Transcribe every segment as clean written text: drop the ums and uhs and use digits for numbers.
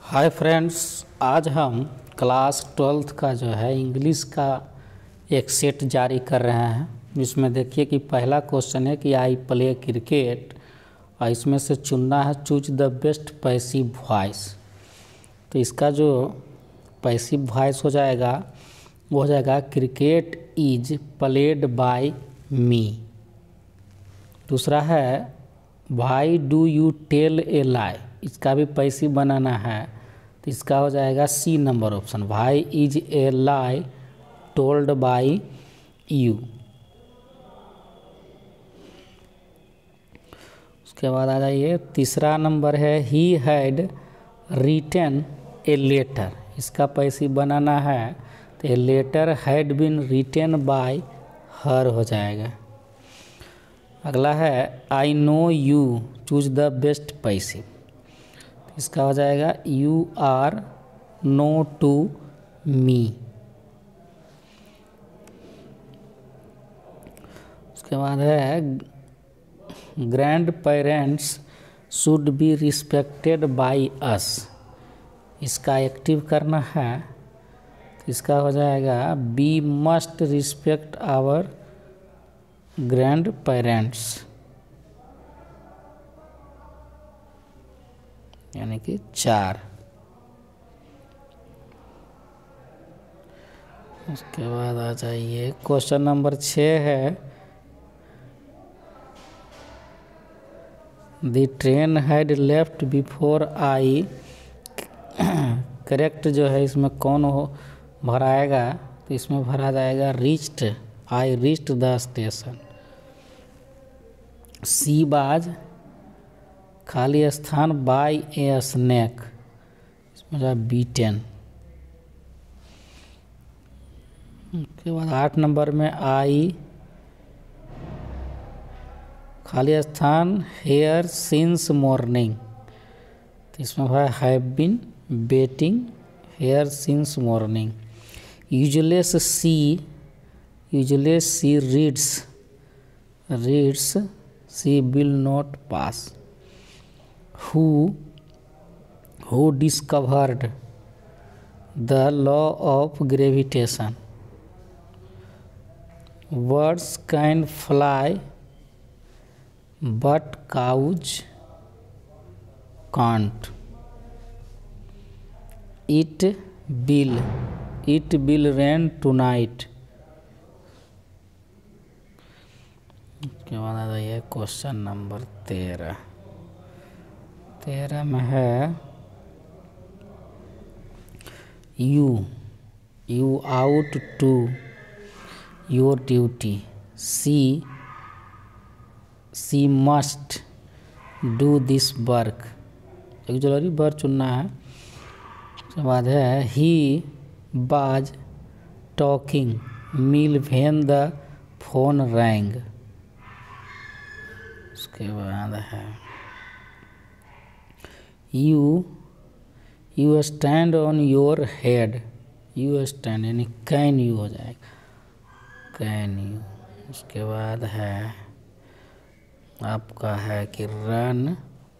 Hi friends, आज हम class 12th का जो है इंग्लिश का एक सेट जारी कर रहे हैं। जिसमें देखिए कि पहला क्वेश्चन है कि आई प्ले क्रिकेट, और इसमें से चुनना है choose the best passive voice. तो इसका जो पैसिव वॉइस हो जाएगा वो हो जाएगा cricket is played by me. दूसरा है why do you tell a lie, इसका भी पैसिव बनाना है। तो इसका हो जाएगा C number option, why is a lie told by you. उसके बाद आ जाइए, तीसरा नंबर है he had written a letter, इसका पैसिव बनाना है। तो a letter had been written by her हो जाएगा। अगला है I know you choose the best passive, इसका हो जाएगा you are known to me. उसके बाद है grandparents should be respected by us, इसका एक्टिव करना है। इसका हो जाएगा we must respect our grandparents, यानी कि 4। उसके बाद आ जाइए, क्वेश्चन नंबर 6 है the train had left before I. Correct जो है इसमें कौन हो भराएगा, तो इसमें भरा जाएगा reached, I reached the station. सी बाज खाली स्थान बाय ए स्नैक, इसमें जो बीटेन। उसके बाद 8 नंबर में आई खाली स्थान हेयर सिंस मॉर्निंग, तो इसमें है have been waiting here since morning. Usually she reads she will not pass. who discovered the law of gravitation? Birds can fly but cows can't. It will rain tonight. उसके बाद आ जाइए question number 13 में है you ought to your duty. She must do this work, actually work चुनना है। उसके बाद है he was talking meal when the phone rang. उसके बाद है you stand on your head, you stand यानी कैन यू हो जाएगा, कैन यू। उसके बाद है आपका है कि run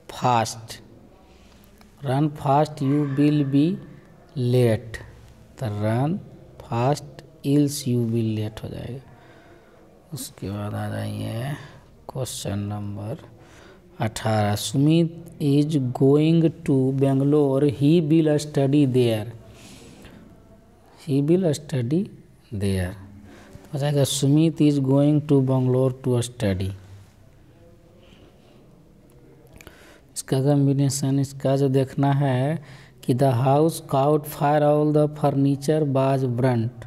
fast you will be late, तो run fast else you will late हो जाएगा। उसके बाद आ जाइए question number 18, Sumit is going to Bangalore, he will study there, हो जाएगा Sumit is going to Bangalore to study. इसका कॉम्बिनेशन, इसका जो देखना है कि the house caught fire all the furniture was burnt,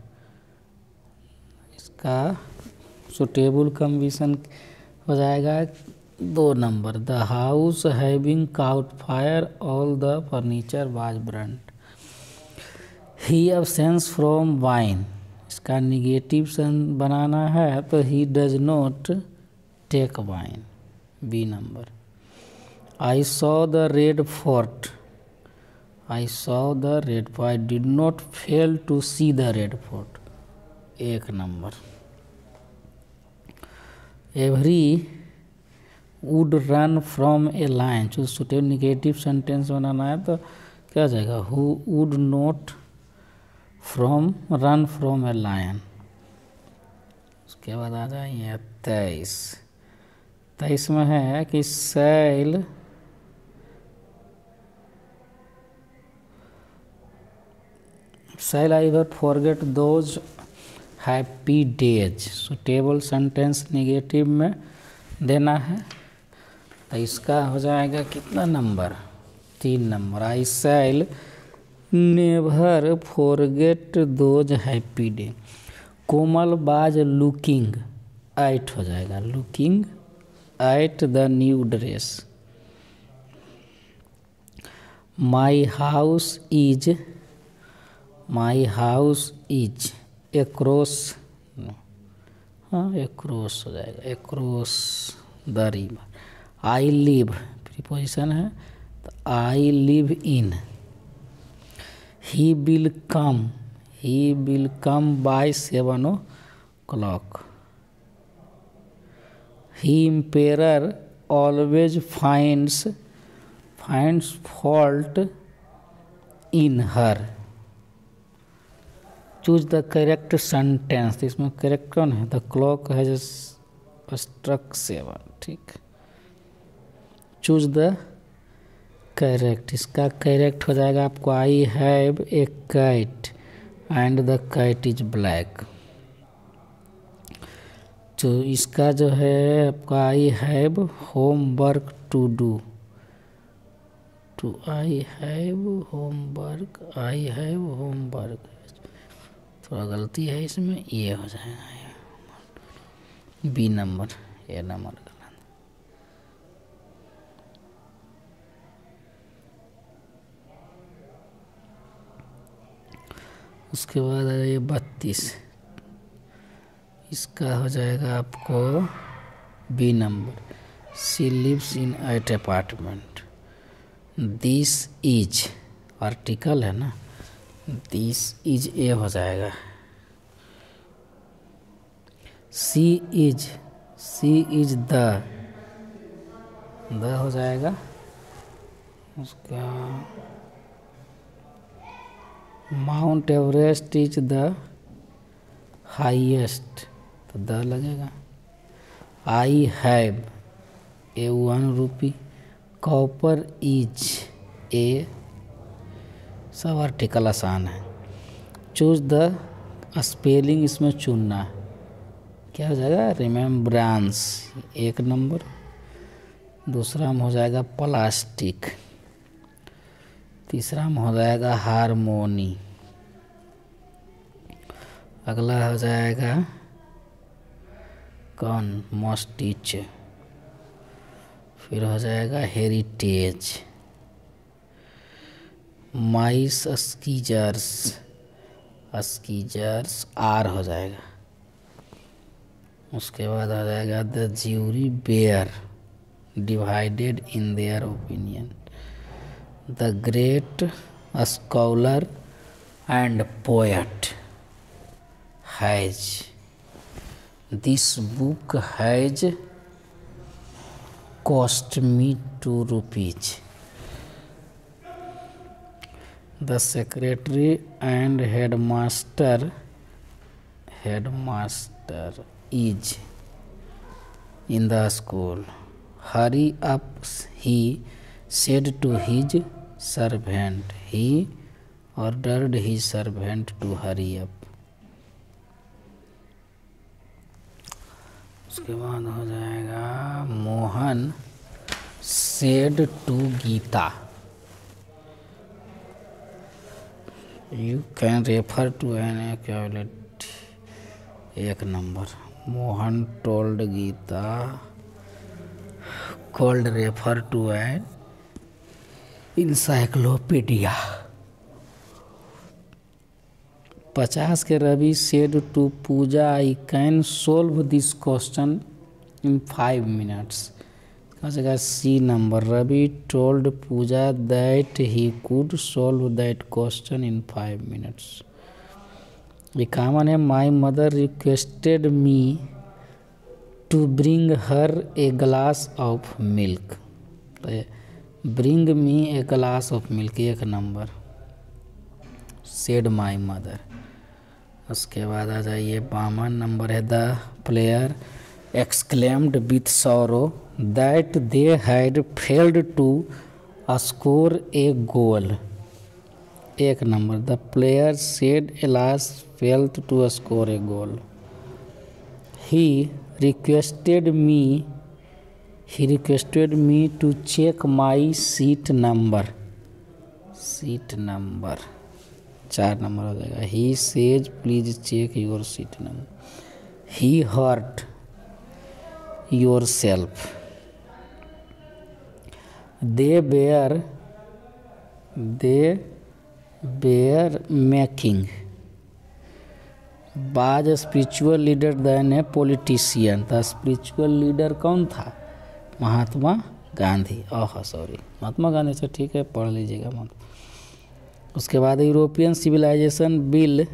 इसका सुटेबल कॉम्बिनेशन हो जाएगा 2 number, the house having cout fire all the furniture was burnt. He absence from wine, इसका निगेटिव सेंस बनाना है, तो he does not take wine, B number. I saw the Red Fort, I did not fail to see the Red Fort, 1 number. Every would run from a lion, जो suitable negative sentence बनाना है, तो क्या हो जाएगा, who would not run from a lion. उसके बाद आ जाइए 23 में है कि shall I ever forget those happy days. Suitable sentence negative में देना है, तो इसका हो जाएगा कितना number, 3 number. I shall never forget those happy day. Komal was looking at हो जाएगा, looking at the new dress. My house is across, हाँ एक्रॉस हो जाएगा, across the river. I live preposition है, तो I live in. He will come by 7 o'clock। He emperor always finds fault in her. Choose the correct sentence, इसमें correct कौन है, the clock has struck 7, ठीक। Choose the correct, इसका correct हो जाएगा आपको, I have a cat and the cat is black. तो इसका जो है आपका, I have homework to do, I have homework, थोड़ा गलती है इसमें, ये हो जाएगा बी नंबर, ए नंबर गलत। उसके बाद आ जाइए 32, इसका हो जाएगा आपको B number. She lives in at apartment. This is article है ना, दिस इज ए हो जाएगा। सी इज द हो जाएगा उसका। Mount Everest is the highest, तो द लगेगा। I have a 1 rupee. Copper is a, सब आर्टिकल आसान है। चूज द स्पेलिंग, इसमें चुनना है, क्या हो जाएगा, रिमेम्ब्रांस 1 नंबर। दूसरा में हो जाएगा प्लास्टिक। तीसरा में हो जाएगा हारमोनी। अगला हो जाएगा कौन, मस्टिच। फिर हो जाएगा हेरिटेज। माइस स्कीजर्स आर हो जाएगा। उसके बाद हो जाएगा the jury were divided in their opinion. The great scholar and poet has, this book has cost me 2 rupees। The secretary and headmaster is in the school। Hurry up, he said to his servant। He ordered his servant to hurry up। उसके बाद हो जाएगा Mohan said to Gita. You can refer to an equivalent, 1 नंबर। Mohan told Gita called refer to an encyclopedia। 50 के Ravi said to Puja I can solve this question in 5 minutes। कहाँ से गया, C number. Ravi told Pooja that he could solve that question in 5 minutes। 51 है my mother requested me to bring her a glass of milk। तो bring me a glass of milk 1 number, said my mother. उसके बाद आ जाइए 52 number है the player exclaimed with sorrow that they had failed to score a goal. 1 number the player said alas failed to score a goal. He requested me to check my seat number 4 number हो जाएगा। He says please check your seat number. He hurt yourself. They bear making was spiritual leader than a politician. The spiritual leader कौन था? Mahatma Gandhi. Sorry, Mahatma Gandhi से ठीक है, पढ़ लीजिएगा। उसके बाद यूरोपियन सिविलाइजेशन बिल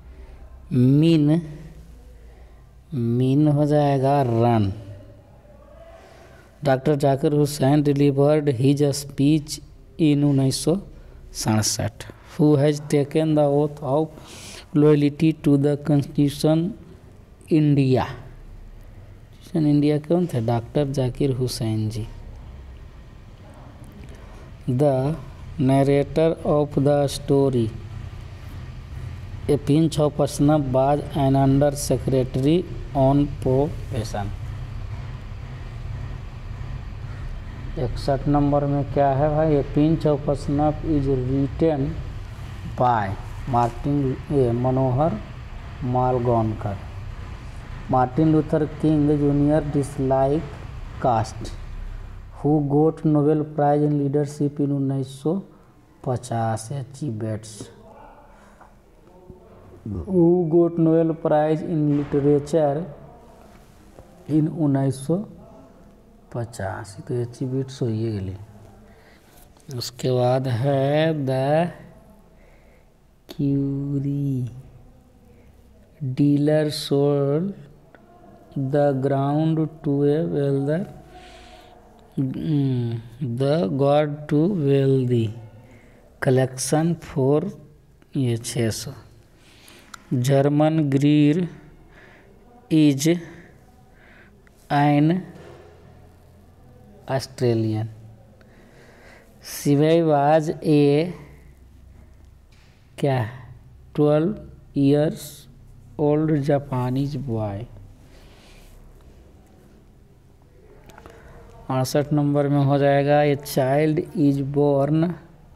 मीन हो जाएगा run. Doctor Zakir Hussain delivered his speech in 1967। Who has taken the oath of loyalty to the constitution India. India कौन थे? Doctor Zakir Hussain ji. The narrator of the story a pinch of snuff was an under secretary on probation. 61 number में क्या है भाई? A pinch of snuff is written by Manohar Malgonkar. Martin Luther King junior dislike caste. Who got Nobel prize in leadership in 1950। Achievements. Who got Nobel prize in literature in 1950। तो achievements हो गए। उसके बाद है the curio dealer sold the ground to a welder the god to wealthy collection for 600। Germaine Greer is an Australian. शिवई was a क्या 12 years old Japanese boy. 68 number में हो जाएगा a child is born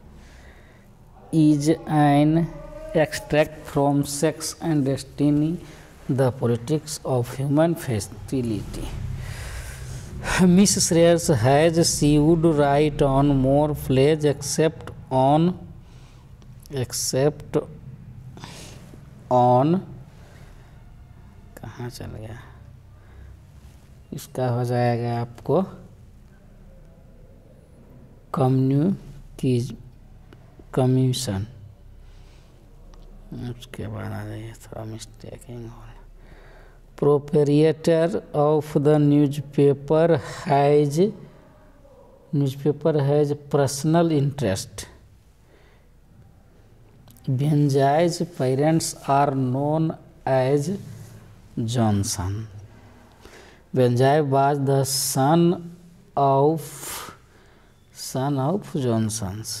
is an extract from sex and destiny the politics of human fertility. Miss Shreyas has she would write on more plays except on कहाँ चल गया? इसका हो जाएगा आपको कमीशन। उसके बाद आ जाइए, थोड़ा मिस्टेकिंग हो। Proprietor of the newspaper has personal interest. Benjai's parents are known as Johnson. Benjai was the son of Johnsons.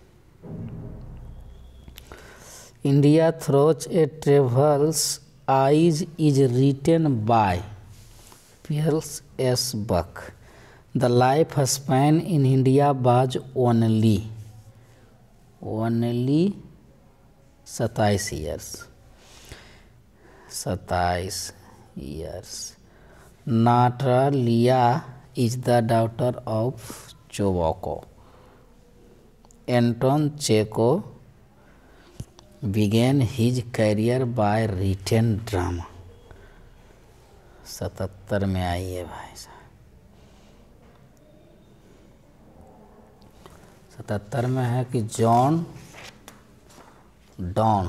India Through a Travel's Eyes is written by Pierce S. Buck. The lifespan in India was only 27 years. 27 years. Natalia is the daughter of Chewbacca. Anton Chekhov began his career by written drama. 77 में आई है भाई साहब। 77 में है कि John Don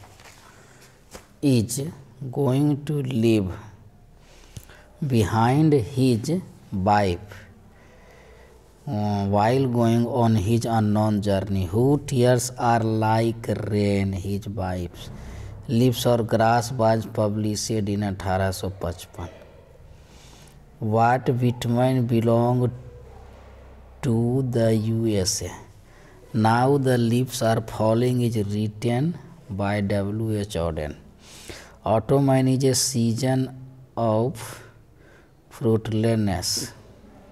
is going to leave behind his wife while going on his unknown journey, whose tears are like rain, his wives Leaves or Grass was published in 1855. What vitamin belonged to the USA? Now the leaves are falling is written by W.H. Auden. Autumn is a season of fruitlessness.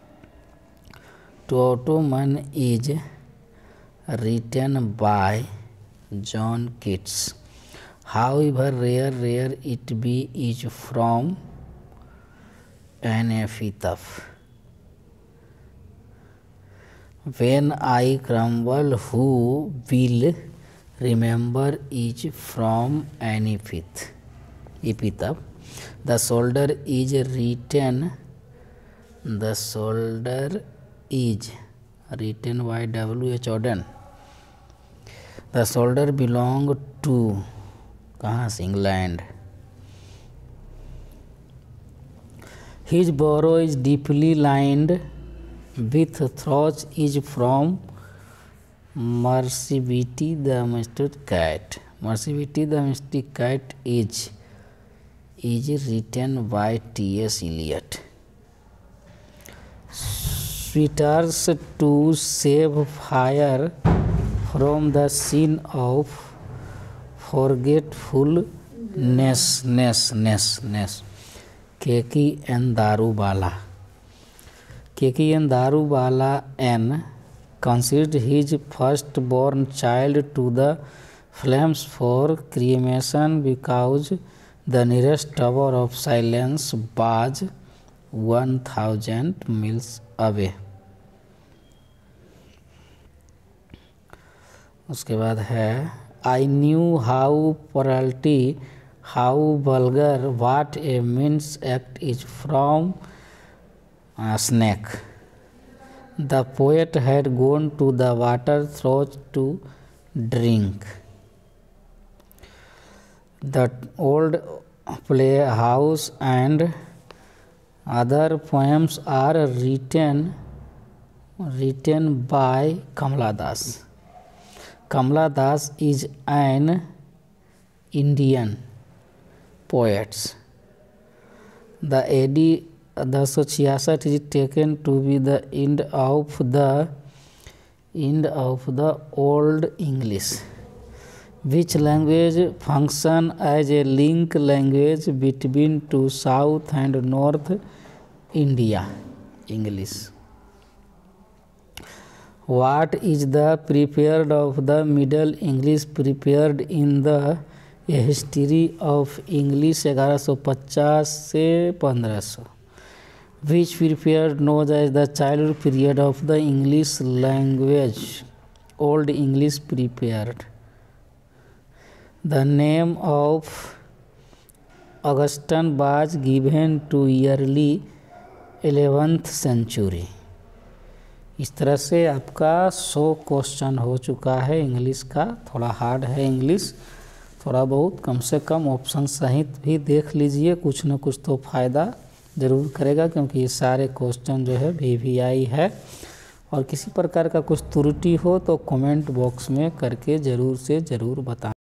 To Autumn is written by John Keats. However rare it be is from an epitaph. When I crumble, who will remember is from an epitaph. The shoulder is written by W.H. Auden. The shoulder belonged to England. His burrow is deeply lined with thorns is from Mercy Beatty the Domestic Cat. Mercy Beatty the Domestic Cat is written by T.S. Eliot. Sweaters to save fire from the sin of forgetfulness. Keki and Darubala. Keki and Darubala N considered his firstborn child to the flames for cremation because the nearest Tower of Silence was 1000 miles away. उसके बाद है I knew how paltry, how vulgar, what a mean act is from a snake. The poet had gone to the water trough to drink. The old playhouse and other poems are written by Kamala Das. Kamala Das is an Indian poet. The AD 1066 is taken to be the end of the Old English. Which language function as a link language between to South and North India? English. What is the period of the Middle English prepared in the history of English 1150 से 1500? Which period known as the childhood period of the English language? Old English prepared. The name of Augustine was given to early 11th century. इस तरह से आपका 100 question हो चुका है English का। थोड़ा हार्ड है इंग्लिश, थोड़ा बहुत, कम से कम ऑप्शन सहित भी देख लीजिए, कुछ न कुछ तो फ़ायदा ज़रूर करेगा, क्योंकि ये सारे क्वेश्चन जो है VVI है। और किसी प्रकार का कुछ त्रुटि हो तो कमेंट बॉक्स में करके ज़रूर से ज़रूर बताएं।